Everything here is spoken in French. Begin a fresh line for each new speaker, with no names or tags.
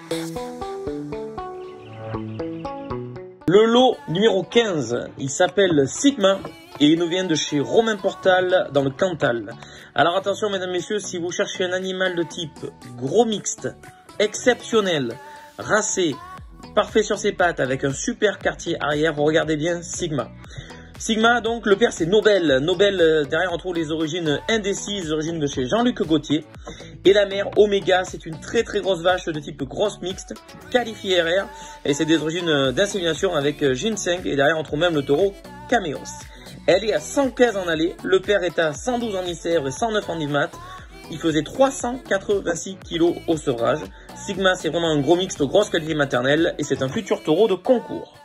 Le lot numéro 15, il s'appelle Sigma et il nous vient de chez Romain Portal dans le Cantal. Alors attention mesdames, messieurs, si vous cherchez un animal de type gros mixte, exceptionnel, racé, parfait sur ses pattes avec un super quartier arrière, regardez bien Sigma. Sigma, donc le père c'est Nobel. Nobel, derrière on trouve les origines indécises, les origines de chez Jean-Luc Gauthier. Et la mère Omega, c'est une très grosse vache de type grosse mixte, qualifiée RR. Et c'est des origines d'insémination avec ginseng. Et derrière on trouve même le taureau Caméos. Elle est à 115 en allée, le père est à 112 en ICR et 109 en IMAT. Il faisait 386 kg au sevrage. Sigma c'est vraiment un gros mixte, grosse qualité maternelle. Et c'est un futur taureau de concours.